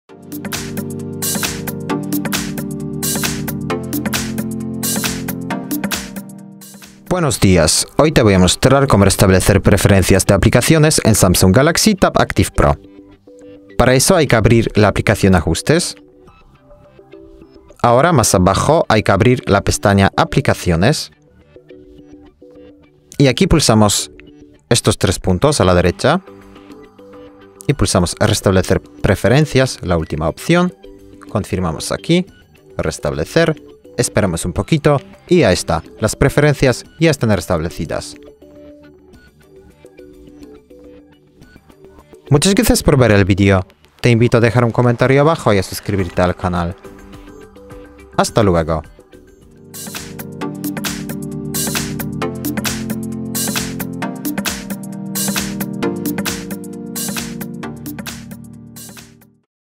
Buenos días, hoy te voy a mostrar cómo restablecer preferencias de aplicaciones en Samsung Galaxy Tab Active Pro. Para eso hay que abrir la aplicación Ajustes. Ahora más abajo hay que abrir la pestaña Aplicaciones. Y aquí pulsamos estos tres puntos a la derecha. Y pulsamos Restablecer preferencias, la última opción. Confirmamos aquí, Restablecer. Esperamos un poquito y ya está. Las preferencias ya están restablecidas. Muchas gracias por ver el vídeo. Te invito a dejar un comentario abajo y a suscribirte al canal. Hasta luego.